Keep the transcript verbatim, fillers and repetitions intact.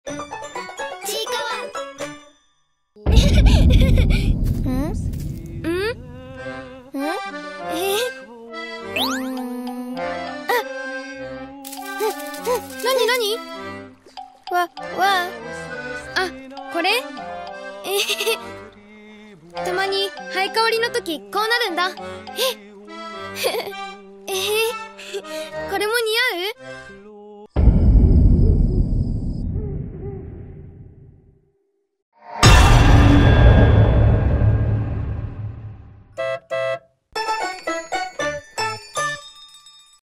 ちいかわ。 うん？ うん？ うん？ えうーん。あ、 なになに？ わ、わ。 あ、これ？えへへ。たまに生え変わりの時こうなるんだ。ええへへ。これも似合う？